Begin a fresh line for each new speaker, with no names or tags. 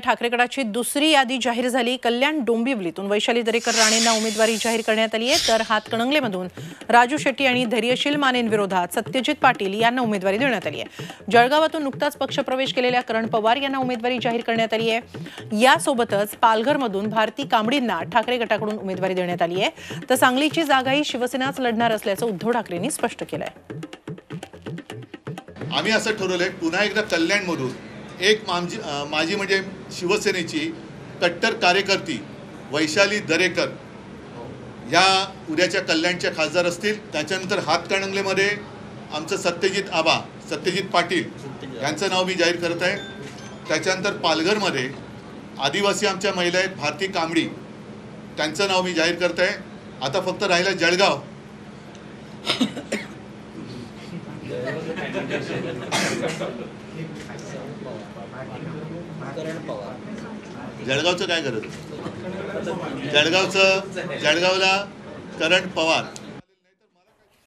ठाकरे गटाची दुसरी यादी जाहीर झाली। कल्याण डोंबिवलीतून वैशाली दरेकर राणेंना उमेदवारी जाहीर करण्यात आली आहे, तर हातकणंगलेमधून राजू शेट्टी आणि धैर्यशील मानेंविरोधात सत्यजित पाटील यांना उमेदवारी देण्यात आली आहे। जळगावातून नुकताच पक्षप्रवेश केलेल्या करण पवार यांना उमेदवारी जाहीर करण्यात आली आहे। यासोबतच पालघरमधून भारती कांबळींना ठाकरे गटाकडून उमेदवारी देण्यात आली आहे, तर सांगलीची जागाही शिवसेनाच लढणार असल्याचं उद्धव ठाकरेंनी स्पष्ट केलं आहे।
आम्ही असं ठरवलंय, पुन्हा एकदा कल्याणमधून एक माझी म्हणजे शिवसेनेची कट्टर कार्यकर्ती वैशाली दरेकर ह्या उद्याच्या कल्याणच्या खासदार असतील। त्याच्यानंतर हातकणंगलेमध्ये आमचं सत्यजित पाटील यांचं नाव मी जाहीर करत आहे। त्याच्यानंतर पालघरमध्ये आदिवासी आमच्या महिला आहेत भारती कांबळी, त्यांचं नाव मी जाहीर करत आहे। आता फक्त राहिलं जळगाव। जळगावचं काय करत, जळगावला करण पवार